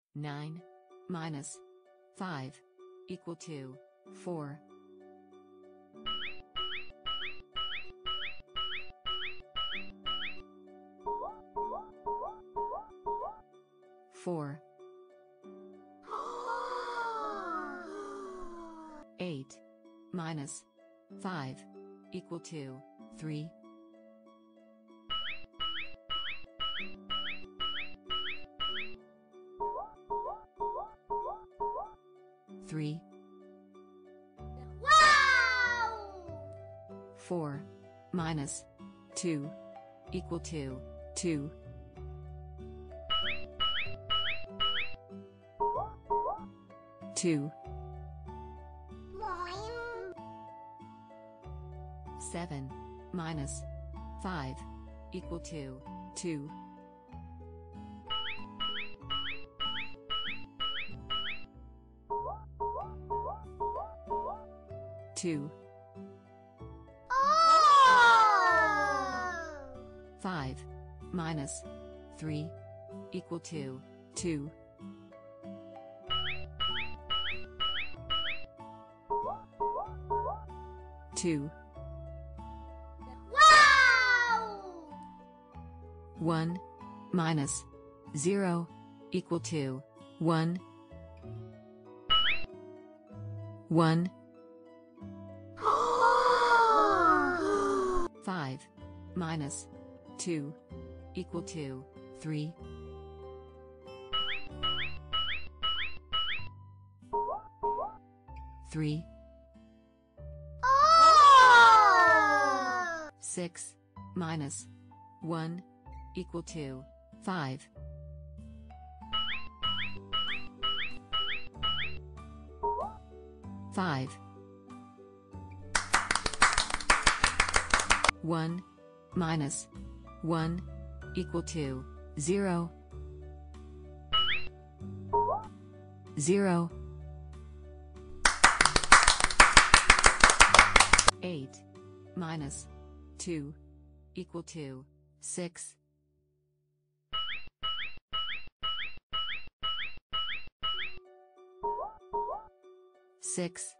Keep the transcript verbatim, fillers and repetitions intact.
nine minus five equal to four. four. eight minus five equal to three. three. Wow! four minus two equal to two. two. seven minus five equal to two. two. Oh! five minus three equal to two. two. Wow! one minus zero equal to one. one. five minus two equal to three. three. Oh! six minus one equal to five. five. one minus one equal to zero. zero. eight minus two equal to six. six.